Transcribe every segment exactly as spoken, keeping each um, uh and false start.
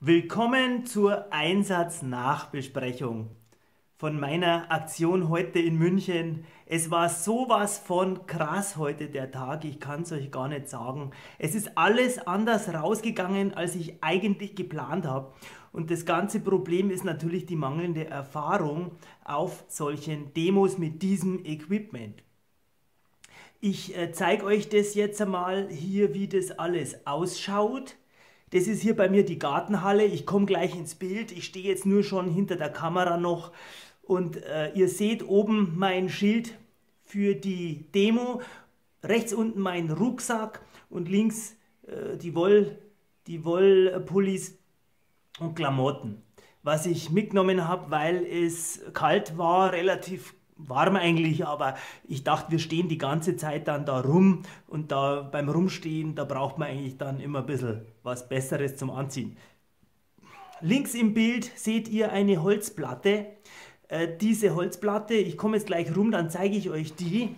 Willkommen zur Einsatznachbesprechung von meiner Aktion heute in München. Es war sowas von krass heute der Tag, ich kann es euch gar nicht sagen. Es ist alles anders rausgegangen, als ich eigentlich geplant habe. Und das ganze Problem ist natürlich die mangelnde Erfahrung auf solchen Demos mit diesem Equipment. Ich äh, zeige euch das jetzt einmal hier, wie das alles ausschaut. Das ist hier bei mir die Gartenhalle. Ich komme gleich ins Bild. Ich stehe jetzt nur schon hinter der Kamera noch. Und äh, ihr seht oben mein Schild für die Demo. Rechts unten mein Rucksack und links äh, die Woll, die Wollpullis und Klamotten. Was ich mitgenommen habe, weil es kalt war, relativ warm eigentlich, aber ich dachte, wir stehen die ganze Zeit dann da rum und da beim Rumstehen, da braucht man eigentlich dann immer ein bisschen was Besseres zum Anziehen. Links im Bild seht ihr eine Holzplatte. Äh, diese Holzplatte, ich komme jetzt gleich rum, dann zeige ich euch die.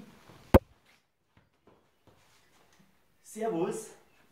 Servus.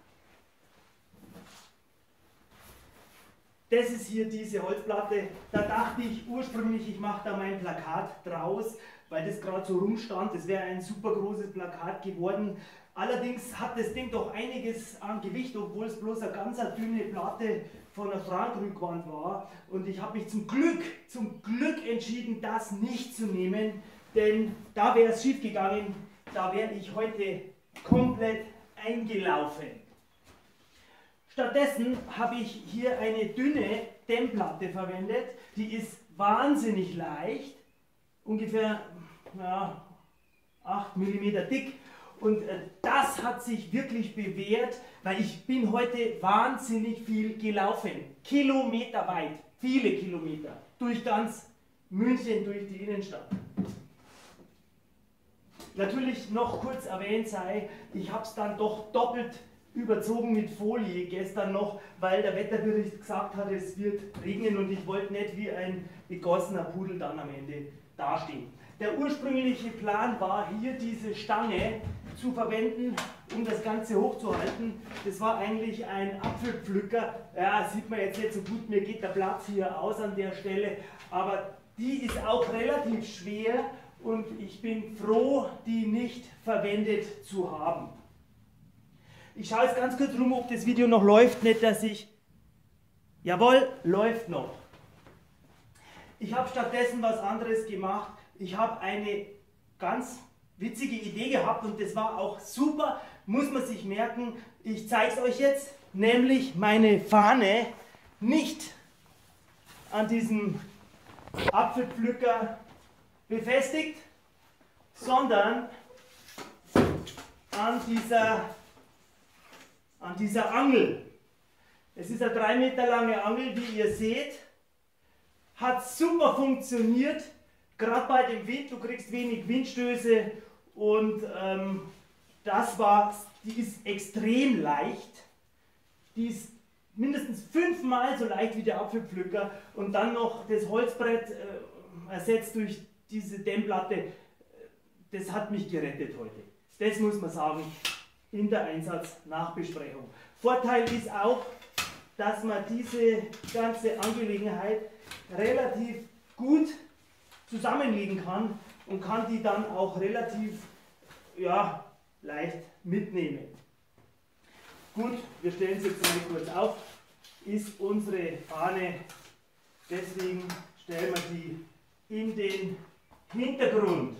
Das ist hier diese Holzplatte. Da dachte ich ursprünglich, ich mache da mein Plakat draus, weil das gerade so rumstand. Das wäre ein super großes Plakat geworden. Allerdings hat das Ding doch einiges an Gewicht, obwohl es bloß eine ganz dünne Platte von der Schrankrückwand war. Und ich habe mich zum Glück, zum Glück entschieden, das nicht zu nehmen, denn da wäre es schief gegangen. Da wäre ich heute komplett eingelaufen. Stattdessen habe ich hier eine dünne Dämmplatte verwendet, die ist wahnsinnig leicht, ungefähr ja, acht Millimeter dick, und äh, das hat sich wirklich bewährt, weil ich bin heute wahnsinnig viel gelaufen, kilometerweit, viele Kilometer, durch ganz München, durch die Innenstadt. Natürlich noch kurz erwähnt sei, ich habe es dann doch doppelt überzogen mit Folie gestern noch, weil der Wetterbericht gesagt hat, es wird regnen und ich wollte nicht wie ein begossener Pudel dann am Ende dastehen. Der ursprüngliche Plan war, hier diese Stange zu verwenden, um das Ganze hochzuhalten. Das war eigentlich ein Apfelpflücker. Ja, sieht man jetzt nicht so gut, mir geht der Platz hier aus an der Stelle, aber die ist auch relativ schwer und ich bin froh, die nicht verwendet zu haben. Ich schaue jetzt ganz kurz rum, ob das Video noch läuft, nicht dass ich... Jawohl, läuft noch. Ich habe stattdessen was anderes gemacht. Ich habe eine ganz witzige Idee gehabt und das war auch super, muss man sich merken. Ich zeige es euch jetzt, nämlich meine Fahne nicht an diesem Apfelpflücker befestigt, sondern an dieser an dieser Angel. Es ist eine drei Meter lange Angel, wie ihr seht. Hat super funktioniert, gerade bei dem Wind, du kriegst wenig Windstöße und ähm, das war, die ist extrem leicht. Die ist mindestens fünfmal so leicht wie der Apfelpflücker und dann noch das Holzbrett äh, ersetzt durch diese Dämmplatte. Das hat mich gerettet heute. Das muss man sagen. In der Einsatznachbesprechung. Vorteil ist auch, dass man diese ganze Angelegenheit relativ gut zusammenlegen kann und kann die dann auch relativ ja, leicht mitnehmen. Gut, wir stellen es jetzt mal kurz auf. Ist unsere Fahne, deswegen stellen wir die in den Hintergrund.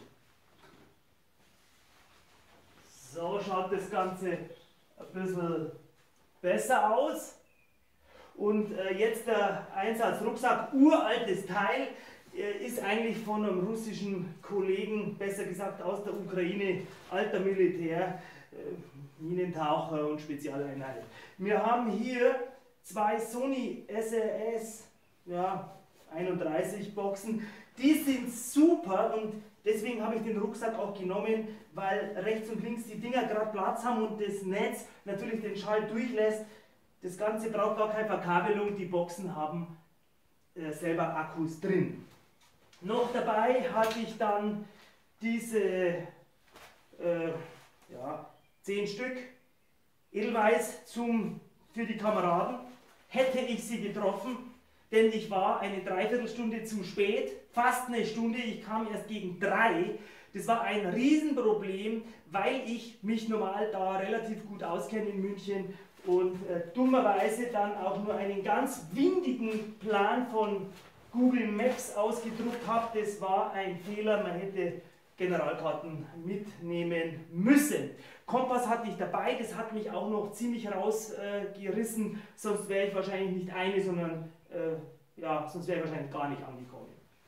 So schaut das Ganze ein bisschen besser aus. Und äh, jetzt der Einsatzrucksack, uraltes Teil, äh, ist eigentlich von einem russischen Kollegen, besser gesagt aus der Ukraine, alter Militär, äh, Minentaucher und Spezialeinheit. Wir haben hier zwei Sony S R S ja, einunddreißig Boxen, die sind super und deswegen habe ich den Rucksack auch genommen, weil rechts und links die Dinger gerade Platz haben und das Netz natürlich den Schall durchlässt. Das Ganze braucht gar keine Verkabelung, die Boxen haben äh, selber Akkus drin. Noch dabei hatte ich dann diese äh, ja, zehn Stück Edelweiß zum, für die Kameraden. hätte ich sie getroffen, denn ich war eine Dreiviertelstunde zu spät, fast eine Stunde, ich kam erst gegen drei. Das war ein Riesenproblem, weil ich mich normal da relativ gut auskenne in München und äh, dummerweise dann auch nur einen ganz windigen Plan von Google Maps ausgedruckt habe. Das war ein Fehler, man hätte Generalkarten mitnehmen müssen. Kompass hatte ich dabei, das hat mich auch noch ziemlich rausgerissen, äh, sonst wäre ich wahrscheinlich nicht eine, sondern äh, ja, sonst wäre ich wahrscheinlich gar nicht angekommen.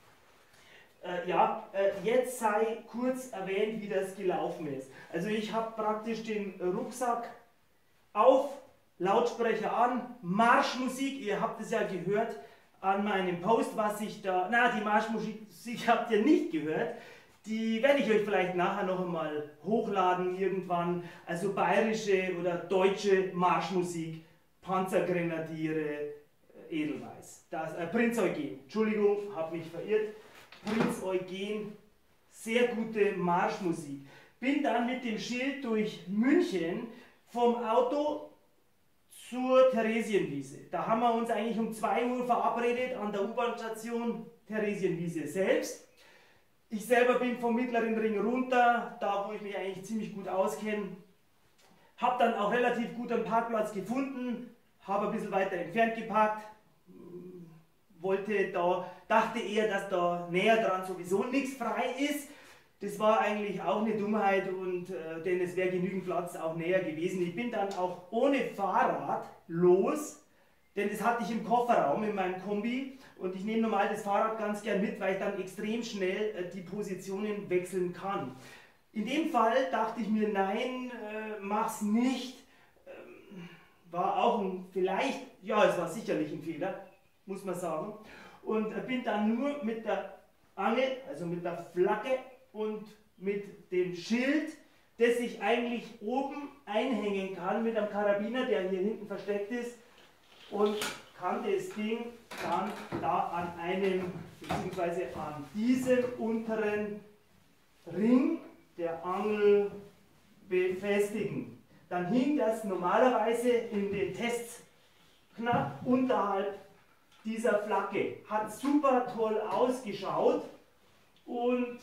Äh, ja, äh, jetzt sei kurz erwähnt, wie das gelaufen ist. Also ich habe praktisch den Rucksack auf, Lautsprecher an, Marschmusik, ihr habt es ja gehört an meinem Post, was ich da, na die Marschmusik habt ihr nicht gehört, die werde ich euch vielleicht nachher noch einmal hochladen irgendwann, also bayerische oder deutsche Marschmusik, Panzergrenadiere, Edelweiß, das, äh, Prinz Eugen, Entschuldigung, habe mich verirrt, Prinz Eugen, sehr gute Marschmusik. Bin dann mit dem Schild durch München vom Auto zur Theresienwiese. Da haben wir uns eigentlich um zwei Uhr verabredet an der U-Bahn-Station Theresienwiese selbst. Ich selber bin vom Mittleren Ring runter, da wo ich mich eigentlich ziemlich gut auskenne. Habe dann auch relativ gut einen Parkplatz gefunden, habe ein bisschen weiter entfernt geparkt. Wollte da, dachte eher, dass da näher dran sowieso nichts frei ist. Das war eigentlich auch eine Dummheit, und, äh, denn es wäre genügend Platz auch näher gewesen. Ich bin dann auch ohne Fahrrad los, denn das hatte ich im Kofferraum in meinem Kombi, und ich nehme normal das Fahrrad ganz gern mit, weil ich dann extrem schnell äh, die Positionen wechseln kann. In dem Fall dachte ich mir, nein, äh, mach's nicht. Ähm, war auch ein, vielleicht, ja, es war sicherlich ein Fehler, muss man sagen. Und äh, bin dann nur mit der Angel, also mit der Flagge und mit dem Schild, das ich eigentlich oben einhängen kann mit einem Karabiner, der hier hinten versteckt ist, und kann das Ding dann da an einem, beziehungsweise an diesem unteren Ring der Angel befestigen. Dann hing das normalerweise in den Tests knapp unterhalb dieser Flagge. Hat super toll ausgeschaut, und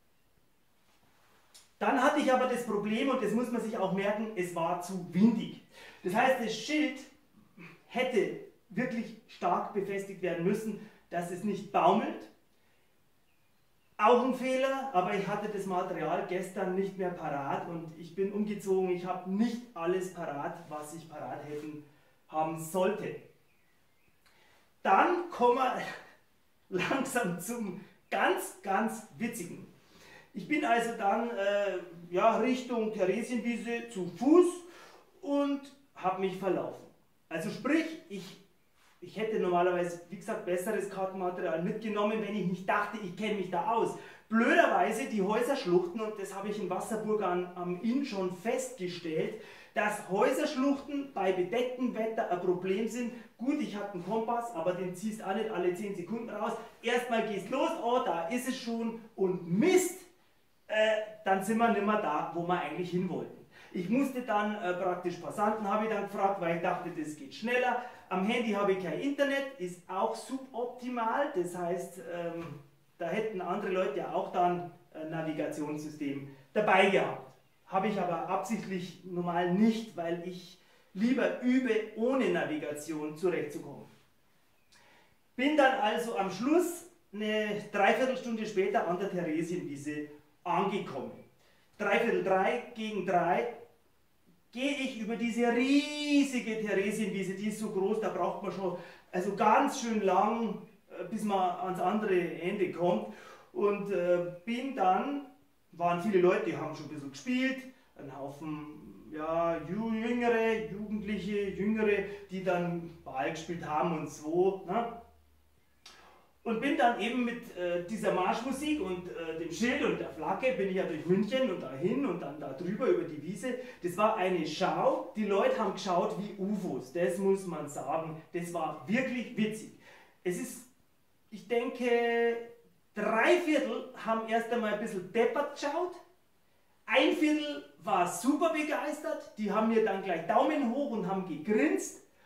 dann hatte ich aber das Problem, und das muss man sich auch merken, es war zu windig. Das heißt, das Schild hätte wirklich stark befestigt werden müssen, dass es nicht baumelt. Auch ein Fehler, aber ich hatte das Material gestern nicht mehr parat, und ich bin umgezogen. Ich habe nicht alles parat, was ich parat hätten haben sollte. Dann kommen wir langsam zum ganz, ganz Witzigen. Ich bin also dann äh, ja, Richtung Theresienwiese zu Fuß und habe mich verlaufen. Also sprich, ich, ich hätte normalerweise, wie gesagt, besseres Kartenmaterial mitgenommen, wenn ich nicht dachte, ich kenne mich da aus. Blöderweise die Häuserschluchten, und das habe ich in Wasserburg am, am Inn schon festgestellt, dass Häuserschluchten bei bedecktem Wetter ein Problem sind. Gut, ich habe einen Kompass, aber den ziehst auch nicht alle zehn Sekunden raus. Erstmal gehst los, oh, da ist es schon, und Mist, äh, dann sind wir nicht mehr da, wo wir eigentlich hin wollten. Ich musste dann äh, praktisch Passanten, habe ich dann gefragt, weil ich dachte, das geht schneller. Am Handy habe ich kein Internet, ist auch suboptimal, das heißt, ähm, da hätten andere Leute ja auch dann ein Navigationssystem dabei gehabt. Habe ich aber absichtlich normal nicht, weil ich lieber übe, ohne Navigation zurechtzukommen. Bin dann also am Schluss eine Dreiviertelstunde später an der Theresienwiese angekommen. Dreiviertel drei gegen drei gehe ich über diese riesige Theresienwiese, die ist so groß, da braucht man schon also ganz schön lang, bis man ans andere Ende kommt, und äh, bin dann, waren viele Leute, die haben schon ein bisschen gespielt, ein Haufen ja, Jüngere, Jugendliche, Jüngere, die dann Ball gespielt haben und so. Ne? Und bin dann eben mit äh, dieser Marschmusik und äh, dem Schild und der Flagge, bin ich ja durch München und dahin und dann da drüber über die Wiese. Das war eine Schau, die Leute haben geschaut wie U F Os, das muss man sagen. Das war wirklich witzig. Es ist, ich denke, drei Viertel haben erst einmal ein bisschen deppert geschaut. Ein Viertel war super begeistert, die haben mir dann gleich Daumen hoch und haben gegrinst.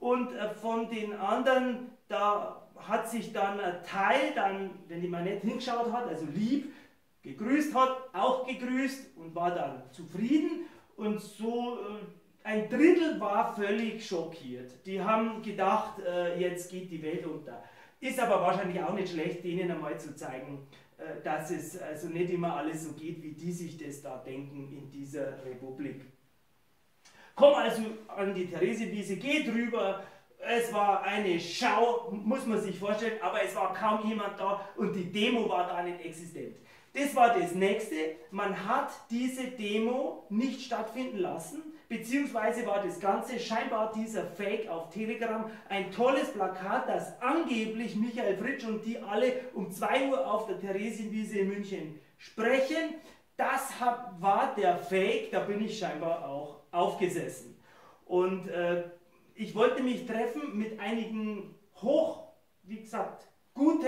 und äh, von den anderen, da hat sich dann ein Teil, dann, wenn die mal nicht hingeschaut hat, also lieb, gegrüßt hat, auch gegrüßt und war dann zufrieden und so äh, ein Drittel war völlig schockiert. Die haben gedacht, äh, jetzt geht die Welt unter. Ist aber wahrscheinlich auch nicht schlecht, denen einmal zu zeigen, äh, dass es also nicht immer alles so geht, wie die sich das da denken in dieser Republik. Komm also an die Theresienwiese, geh drüber. Es war eine Schau, muss man sich vorstellen, aber es war kaum jemand da und die Demo war gar nicht existent. Das war das Nächste. Man hat diese Demo nicht stattfinden lassen, beziehungsweise war das Ganze scheinbar dieser Fake auf Telegram ein tolles Plakat, das angeblich Michael Fritsch und die alle um zwei Uhr auf der Theresienwiese in München sprechen. Das war der Fake, da bin ich scheinbar auch aufgesessen. Und äh, ich wollte mich treffen mit einigen hoch, wie gesagt, guten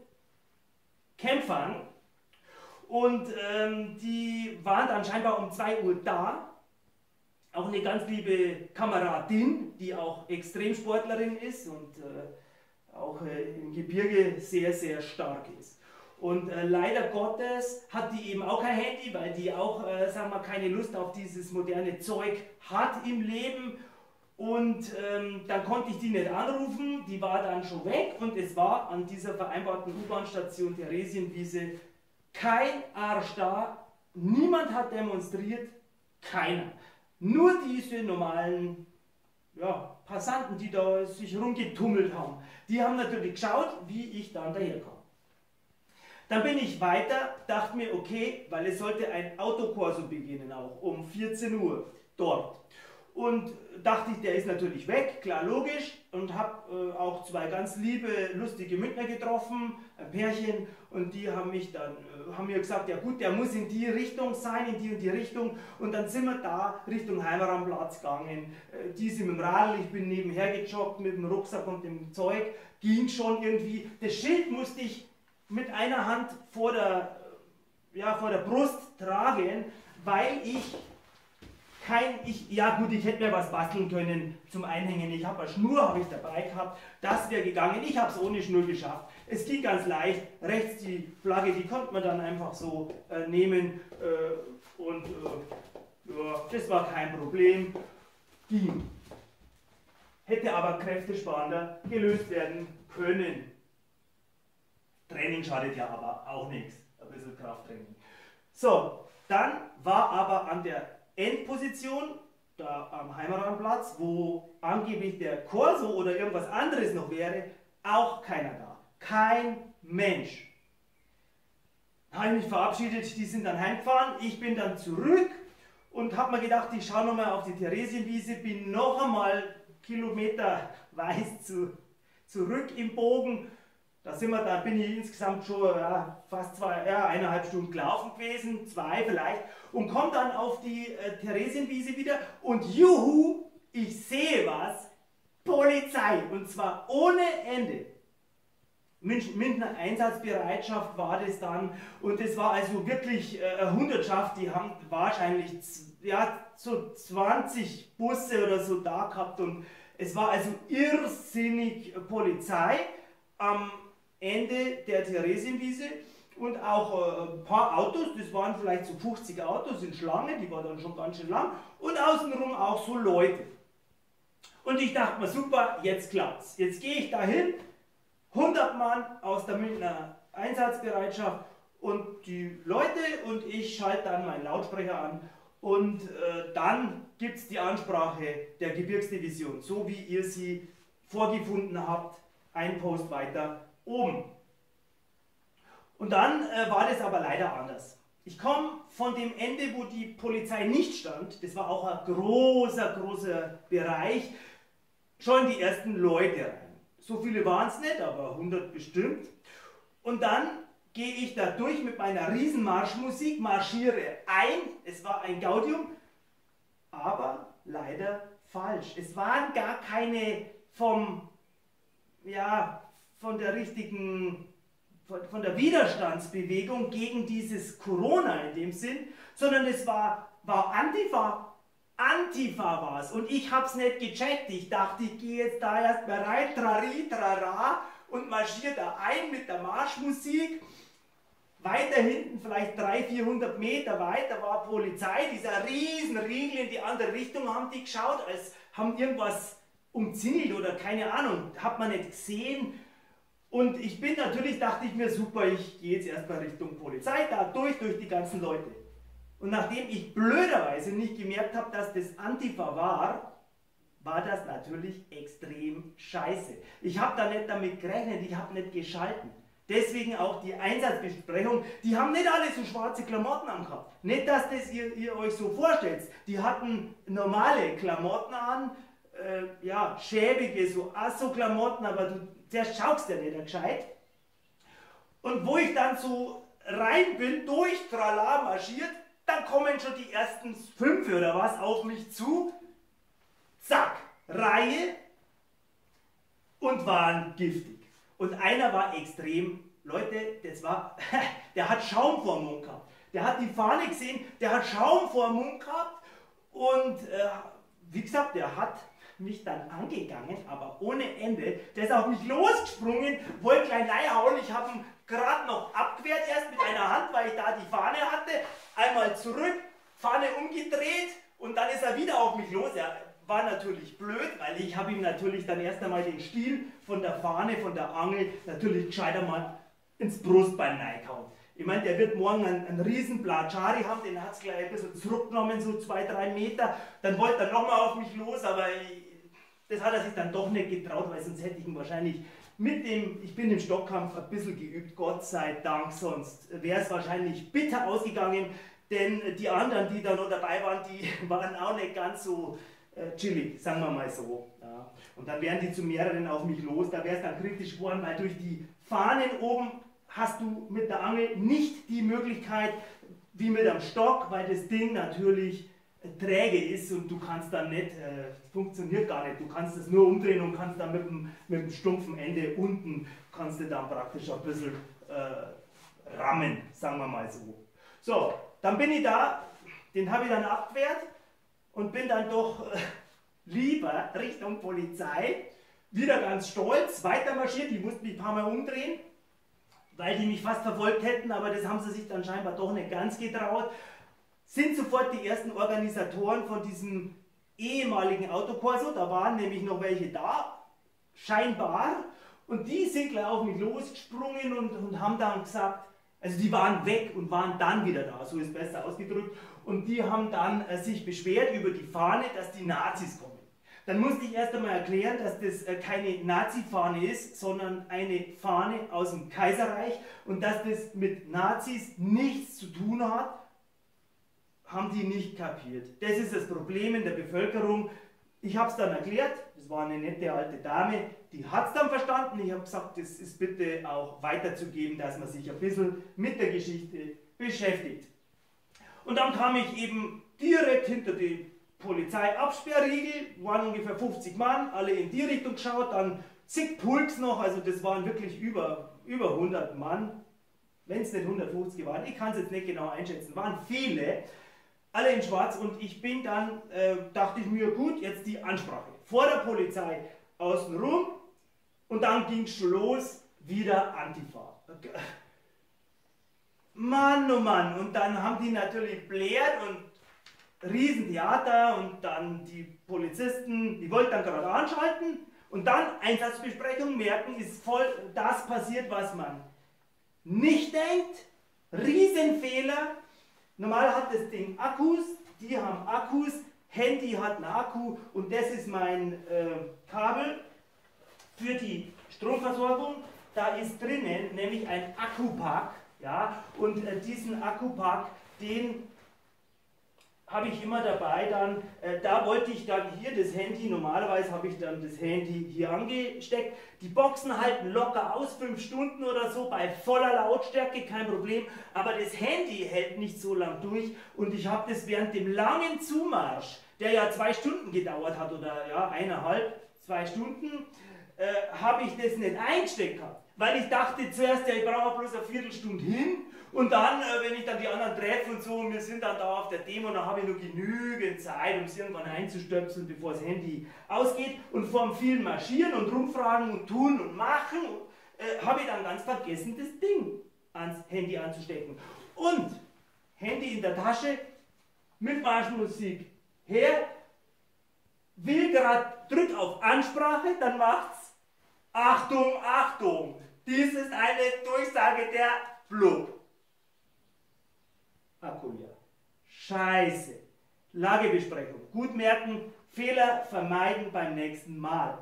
Kämpfern und ähm, die waren dann scheinbar um zwei Uhr da. Auch eine ganz liebe Kameradin, die auch Extremsportlerin ist und äh, auch äh, im Gebirge sehr, sehr stark ist. Und äh, leider Gottes hat die eben auch kein Handy, weil die auch, äh, sagen wir, keine Lust auf dieses moderne Zeug hat im Leben. Und ähm, dann konnte ich die nicht anrufen, die war dann schon weg und es war an dieser vereinbarten U-Bahn-Station Theresienwiese kein Arsch da, niemand hat demonstriert, keiner. Nur diese normalen ja, Passanten, die da sich rumgetummelt haben, die haben natürlich geschaut, wie ich dann daherkam. Dann bin ich weiter, dachte mir, okay, weil es sollte ein Autokorso beginnen auch um vierzehn Uhr dort. Und dachte ich, der ist natürlich weg, klar, logisch, und habe äh, auch zwei ganz liebe, lustige Münchner getroffen, ein Pärchen, und die haben mich dann, äh, haben mir gesagt, ja gut, der muss in die Richtung sein, in die und die Richtung, und dann sind wir da Richtung Heimaranplatz gegangen, äh, die sind mit dem Radl, ich bin nebenher gejoggt mit dem Rucksack und dem Zeug, ging schon irgendwie, das Schild musste ich mit einer Hand vor der, ja, vor der Brust tragen, weil ich Kein, ich, ja gut, ich hätte mir was basteln können zum Einhängen. Ich habe eine Schnur habe ich dabei gehabt, das wäre gegangen. Ich habe es ohne Schnur geschafft. Es ging ganz leicht. Rechts die Flagge, die konnte man dann einfach so äh, nehmen äh, und äh, ja, das war kein Problem. Ging. Hätte aber kräftesparender gelöst werden können. Training schadet ja aber auch nichts. Ein bisschen Krafttraining. So, dann war aber an der Endposition, da am Heimaranplatz, wo angeblich der Corso oder irgendwas anderes noch wäre, auch keiner da. Kein Mensch. Da habe ich mich verabschiedet, die sind dann heimgefahren, ich bin dann zurück und habe mir gedacht, ich schaue nochmal auf die Theresienwiese, bin noch einmal kilometerweise zu, zurück im Bogen. Da, sind wir, da bin ich insgesamt schon ja, fast zwei, ja, eineinhalb Stunden gelaufen gewesen, zwei vielleicht, und komme dann auf die äh, Theresienwiese wieder und juhu, ich sehe was, Polizei, und zwar ohne Ende. München, Münchner Einsatzbereitschaft war das dann, und es war also wirklich äh, eine Hundertschaft, die haben wahrscheinlich ja, so zwanzig Busse oder so da gehabt, und es war also irrsinnig Polizei am Ende der Theresienwiese und auch äh, ein paar Autos, das waren vielleicht so fünfzig Autos in Schlange, die war dann schon ganz schön lang, und außenrum auch so Leute. Und ich dachte mir, super, jetzt klappt's. Jetzt gehe ich dahin, hundert Mann aus der Münchner Einsatzbereitschaft und die Leute, und ich schalte dann meinen Lautsprecher an und äh, dann gibt es die Ansprache der Gebirgsdivision, so wie ihr sie vorgefunden habt, ein Post weiter oben. Und dann äh, war das aber leider anders. Ich komme von dem Ende, wo die Polizei nicht stand, das war auch ein großer, großer Bereich, schon die ersten Leute rein. So viele waren es nicht, aber hundert bestimmt. Und dann gehe ich da durch mit meiner Riesenmarschmusik, marschiere ein, es war ein Gaudium, aber leider falsch. Es waren gar keine vom, ja, von der richtigen, von, von der Widerstandsbewegung gegen dieses Corona in dem Sinn, sondern es war, war Antifa. Antifa war's und ich hab's nicht gecheckt. Ich dachte, ich gehe jetzt da erst mal rein, trari, trara und marschiere da ein mit der Marschmusik. Weiter hinten, vielleicht dreihundert, vierhundert Meter weiter, war Polizei. Dieser riesen Riegel in die andere Richtung haben die geschaut, als haben irgendwas umzingelt oder keine Ahnung, hat man nicht gesehen. Und ich bin natürlich, dachte ich mir, super, ich gehe jetzt erstmal Richtung Polizei, da durch, durch die ganzen Leute. Und nachdem ich blöderweise nicht gemerkt habe, dass das Antifa war, war das natürlich extrem scheiße. Ich habe da nicht damit gerechnet, ich habe nicht geschalten. Deswegen auch die Einsatzbesprechung, die haben nicht alle so schwarze Klamotten angehabt. Nicht, dass das ihr, ihr euch so vorstellt. Die hatten normale Klamotten an, äh, ja, schäbige, so Asso-Klamotten, aber du zuerst schaust ja nicht gescheit. Und wo ich dann so rein bin, durch Trala marschiert, dann kommen schon die ersten fünf oder was auf mich zu. Zack, Reihe und waren giftig. Und einer war extrem, Leute, das war, der hat Schaum vor dem Mund gehabt. Der hat die Fahne gesehen, der hat Schaum vor dem Mund gehabt und äh, wie gesagt, der hat mich dann angegangen, aber ohne Ende. Der ist auf mich losgesprungen, wollte gleich reinhauen. Ich habe ihn gerade noch abgewehrt, erst mit einer Hand, weil ich da die Fahne hatte. Einmal zurück, Fahne umgedreht und dann ist er wieder auf mich los. Er war natürlich blöd, weil ich habe ihm natürlich dann erst einmal den Stiel von der Fahne, von der Angel, natürlich gescheiter mal ins Brustbein reingehauen. Ich meine, der wird morgen einen, einen riesen Platschari haben, den hat es gleich ein bisschen zurückgenommen, so zwei, drei Meter. Dann wollte er nochmal auf mich los, aber ich, das hat er sich dann doch nicht getraut, weil sonst hätte ich ihn wahrscheinlich mit dem, ich bin im Stockkampf ein bisschen geübt, Gott sei Dank, sonst wäre es wahrscheinlich bitter ausgegangen, denn die anderen, die da noch dabei waren, die waren auch nicht ganz so äh, chillig, sagen wir mal so. Ja. Und dann wären die zu mehreren auf mich los, da wäre es dann kritisch geworden, weil durch die Fahnen oben hast du mit der Angel nicht die Möglichkeit wie mit einem Stock, weil das Ding natürlich träge ist und du kannst dann nicht, äh, funktioniert gar nicht, du kannst es nur umdrehen und kannst dann mit dem, mit dem stumpfen Ende unten, kannst du dann praktisch ein bisschen äh, rammen, sagen wir mal so. So, dann bin ich da, den habe ich dann abgewehrt und bin dann doch äh, lieber Richtung Polizei, wieder ganz stolz, weiter marschiert, die mussten mich ein paar Mal umdrehen, weil die mich fast verfolgt hätten, aber das haben sie sich dann scheinbar doch nicht ganz getraut. Sind sofort die ersten Organisatoren von diesem ehemaligen Autokorso, da waren nämlich noch welche da, scheinbar, und die sind gleich auf mich losgesprungen und, und haben dann gesagt, also die waren weg und waren dann wieder da, so ist besser ausgedrückt, und die haben dann äh, sich beschwert über die Fahne, dass die Nazis kommen. Dann musste ich erst einmal erklären, dass das äh, keine Nazi-Fahne ist, sondern eine Fahne aus dem Kaiserreich und dass das mit Nazis nichts zu tun hat, haben die nicht kapiert. Das ist das Problem in der Bevölkerung. Ich habe es dann erklärt, das war eine nette alte Dame, die hat es dann verstanden. Ich habe gesagt, das ist bitte auch weiterzugeben, dass man sich ein bisschen mit der Geschichte beschäftigt. Und dann kam ich eben direkt hinter die Polizeiabsperrriegel, waren ungefähr fünfzig Mann, alle in die Richtung geschaut, dann zig Pulks noch, also das waren wirklich über, über hundert Mann, wenn es nicht hundertfünfzig waren, ich kann es jetzt nicht genau einschätzen, waren viele, alle in schwarz, und ich bin dann, äh, dachte ich mir, gut, jetzt die Ansprache. Vor der Polizei außenrum und dann ging es schon los, wieder Antifa. Mann, oh Mann, und dann haben die natürlich blärt und Riesentheater und dann die Polizisten, die wollten dann gerade anschalten und dann Einsatzbesprechung merken, ist voll das passiert, was man nicht denkt. Riesenfehler. Normal hat das Ding Akkus, die haben Akkus, Handy hat einen Akku und das ist mein äh, Kabel für die Stromversorgung. Da ist drinnen nämlich ein Akkupack, ja, und äh, diesen Akkupack, den habe ich immer dabei dann, äh, da wollte ich dann hier das Handy, normalerweise habe ich dann das Handy hier angesteckt, die Boxen halten locker aus, fünf Stunden oder so, bei voller Lautstärke, kein Problem, aber das Handy hält nicht so lang durch und ich habe das während dem langen Zumarsch, der ja zwei Stunden gedauert hat oder ja, eineinhalb, zwei Stunden, äh, habe ich das nicht eingesteckt gehabt. Weil ich dachte zuerst, ja, ich brauche bloß eine Viertelstunde hin und dann, äh, wenn ich dann die anderen treffe und so, und wir sind dann da auf der Demo, dann habe ich noch genügend Zeit, um es irgendwann einzustöpseln, bevor das Handy ausgeht. Und vor dem vielen Marschieren und rumfragen und tun und machen, äh, habe ich dann ganz vergessen, das Ding ans Handy anzustecken. Und Handy in der Tasche, mit Marschmusik her, will gerade, drück auf Ansprache, dann macht's Achtung, Achtung, dies ist eine Durchsage der Blub. Akku leer. Scheiße. Lagebesprechung. Gut merken, Fehler vermeiden beim nächsten Mal.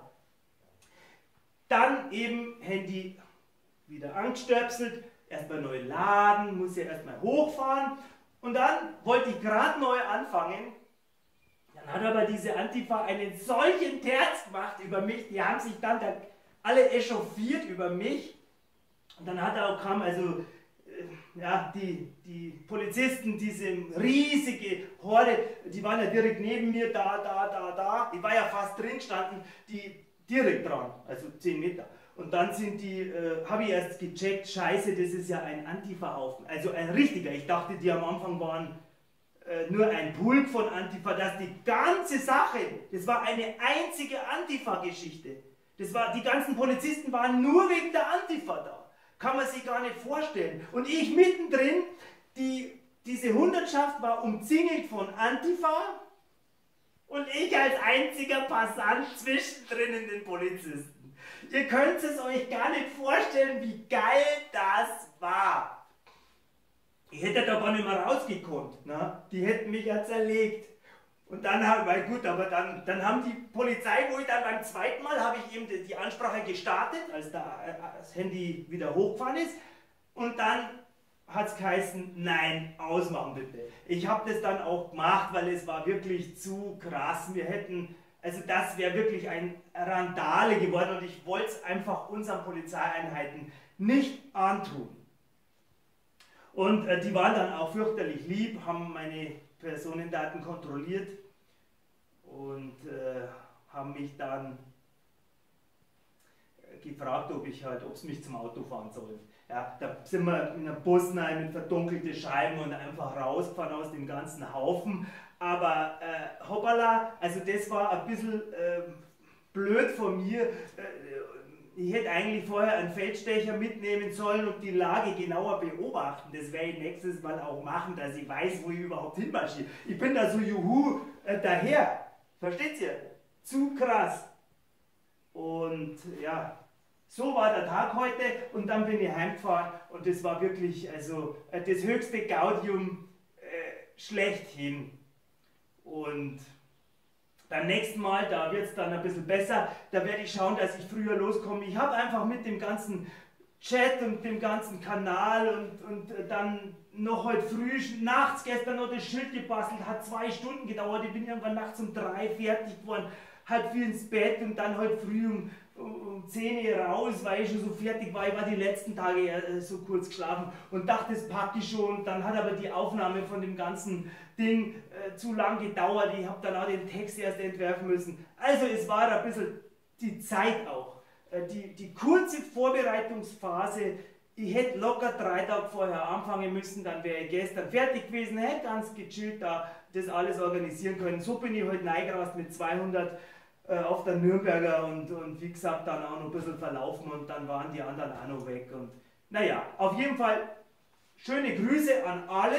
Dann eben Handy wieder angestöpselt, erstmal neu laden, muss ja erstmal hochfahren und dann wollte ich gerade neu anfangen. Dann hat aber diese Antifa einen solchen Terz gemacht über mich, die haben sich dann da alle echauffiert über mich. Und dann hat er auch kam also äh, ja, die, die Polizisten, diese riesige Horde, die waren ja direkt neben mir, da, da, da, da. Ich war ja fast drin, standen die direkt dran, also zehn Meter. Und dann sind die, äh, habe ich erst gecheckt, scheiße, das ist ja ein Antifa-Haufen, also ein richtiger. Ich dachte, die am Anfang waren äh, nur ein Pulk von Antifa, dass die ganze Sache, das war eine einzige Antifa-Geschichte. Das war, die ganzen Polizisten waren nur wegen der Antifa da. Kann man sich gar nicht vorstellen. Und ich mittendrin, die, diese Hundertschaft war umzingelt von Antifa und ich als einziger Passant zwischendrin in den Polizisten. Ihr könnt es euch gar nicht vorstellen, wie geil das war. Ich hätte da gar nicht mehr rausgekonnt. Ne? Die hätten mich ja zerlegt. Und dann haben, weil gut, aber dann, dann haben die Polizei, wo ich dann beim zweiten Mal, habe ich eben die, die Ansprache gestartet, als da, das Handy wieder hochgefahren ist. Und dann hat es geheißen, nein, ausmachen bitte. Ich habe das dann auch gemacht, weil es war wirklich zu krass. Wir hätten, also das wäre wirklich ein Randale geworden und ich wollte es einfach unseren Polizeieinheiten nicht antun. Und äh, die waren dann auch fürchterlich lieb, haben meine Personendaten kontrolliert und äh, haben mich dann gefragt, ob ich halt, ob sie mich zum Auto fahren sollen. Ja, da sind wir in einem Bus rein mit verdunkelten Scheiben und einfach rausgefahren aus dem ganzen Haufen. Aber äh, hoppala, also das war ein bisschen äh, blöd von mir. Äh, ich hätte eigentlich vorher einen Feldstecher mitnehmen sollen und die Lage genauer beobachten. Das werde ich nächstes Mal auch machen, dass ich weiß, wo ich überhaupt hinmarschiere. Ich bin da so juhu äh, daher. Versteht ihr? Zu krass. Und ja, so war der Tag heute und dann bin ich heimgefahren und das war wirklich also äh, das höchste Gaudium äh, schlechthin. Und beim nächsten Mal, da wird es dann ein bisschen besser, da werde ich schauen, dass ich früher loskomme. Ich habe einfach mit dem ganzen Chat und dem ganzen Kanal und, und dann noch heute früh, nachts gestern noch das Schild gebastelt, hat zwei Stunden gedauert, ich bin irgendwann nachts um drei fertig geworden, halb vier ins Bett und dann heute früh um, um, um zehn Uhr raus, weil ich schon so fertig war. Ich war die letzten Tage äh, so kurz geschlafen und dachte, das packe ich schon. Dann hat aber die Aufnahme von dem ganzen Ding äh, zu lang gedauert. Ich habe dann auch den Text erst entwerfen müssen. Also es war ein bisschen die Zeit auch. Äh, die, die kurze Vorbereitungsphase. Ich hätte locker drei Tage vorher anfangen müssen, dann wäre ich gestern fertig gewesen, hätte ganz gechillt da das alles organisieren können. So bin ich heute reingerast mit zweihundert äh, auf der Nürnberger und, und wie gesagt dann auch noch ein bisschen verlaufen und dann waren die anderen auch noch weg. Und naja, auf jeden Fall schöne Grüße an alle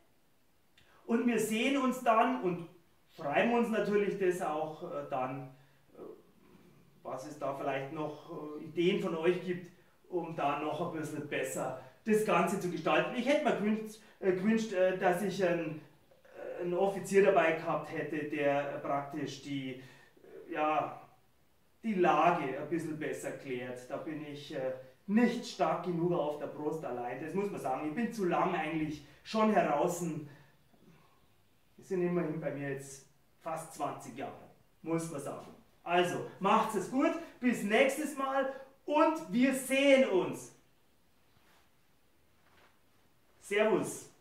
und wir sehen uns dann und schreiben uns natürlich das auch äh, dann, äh, was es da vielleicht noch äh, Ideen von euch gibt, um da noch ein bisschen besser das Ganze zu gestalten. Ich hätte mir gewünscht, äh, gewünscht äh, dass ich einen, äh, einen Offizier dabei gehabt hätte, der äh, praktisch die, äh, ja, die Lage ein bisschen besser klärt. Da bin ich äh, nicht stark genug auf der Brust allein, das muss man sagen. Ich bin zu lang eigentlich schon heraus. Das sind immerhin bei mir jetzt fast zwanzig Jahre, muss man sagen. Also, macht's es gut, bis nächstes Mal. Und wir sehen uns. Servus.